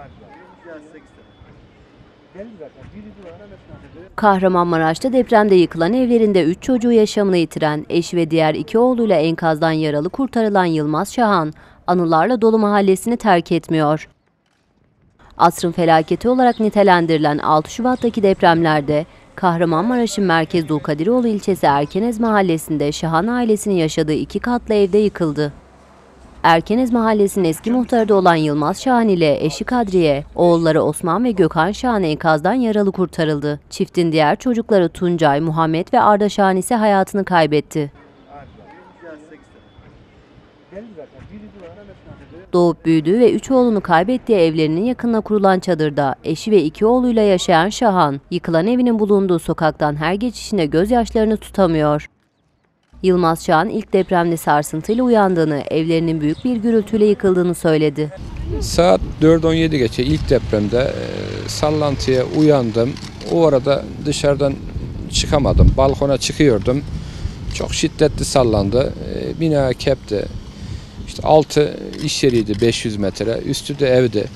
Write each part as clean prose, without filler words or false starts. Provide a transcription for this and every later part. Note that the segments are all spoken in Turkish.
Kahramanmaraş'ta depremde yıkılan evlerinde 3 çocuğu yaşamını yitiren, eşi ve diğer 2 oğluyla enkazdan yaralı kurtarılan Yılmaz Şahan, anılarla dolu mahallesini terk etmiyor. Asrın felaketi olarak nitelendirilen 6 Şubat'taki depremlerde Kahramanmaraş'ın merkez Dulkadiroğlu ilçesi Erkenez mahallesinde Şahan ailesinin yaşadığı 2 katlı evde yıkıldı. Erkenez mahallesinin eski muhtarı da olan Yılmaz Şahan ile eşi Kadriye, oğulları Osman ve Gökhan Şahan enkazdan yaralı kurtarıldı. Çiftin diğer çocukları Tuncay, Muhammed ve Arda Şahan ise hayatını kaybetti. Doğup büyüdüğü ve 3 oğlunu kaybettiği evlerinin yakınına kurulan çadırda eşi ve 2 oğluyla yaşayan Şahan, yıkılan evinin bulunduğu sokaktan her geçişinde gözyaşlarını tutamıyor. Yılmaz Şahan ilk depremde sarsıntıyla uyandığını, evlerinin büyük bir gürültüyle yıkıldığını söyledi. Saat 4:17 geçe ilk depremde sallantıya uyandım. O arada dışarıdan çıkamadım. Balkona çıkıyordum. Çok şiddetli sallandı. Bina kepti. İşte altı iş yeriydi 500 metre. Üstü de evdi.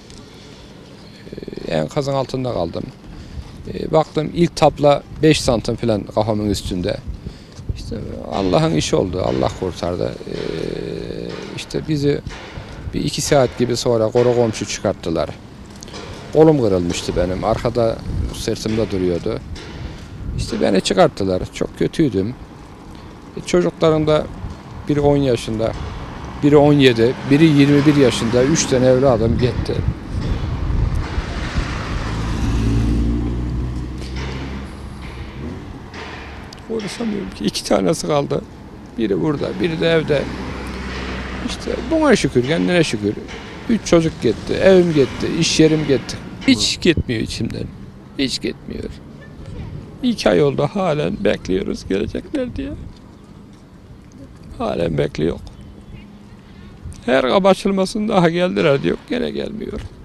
Enkazın altında kaldım. Baktım ilk tabla 5 santim falan kafamın üstünde. İşte Allah'ın işi oldu. Allah kurtardı. İşte bizi bir 2 saat gibi sonra koro komşu çıkarttılar. Kolum kırılmıştı benim. Arkada sırtımda duruyordu. İşte beni çıkarttılar. Çok kötüydüm. Çocuklarım da biri 10 yaşında, biri 17, biri 21 yaşında. 3 tane evladım gitti. Konuşamıyorum ki. 2 tanesi kaldı. Biri burada, biri de evde. İşte buna şükür, kendine şükür. 3 çocuk gitti, evim gitti, iş yerim gitti. Hiç gitmiyor içimden. Hiç gitmiyor. 2 ay oldu halen bekliyoruz gelecekler diye. Halen bekliyor. Her kapı açılmasın daha geldiler diyor, gene gelmiyor.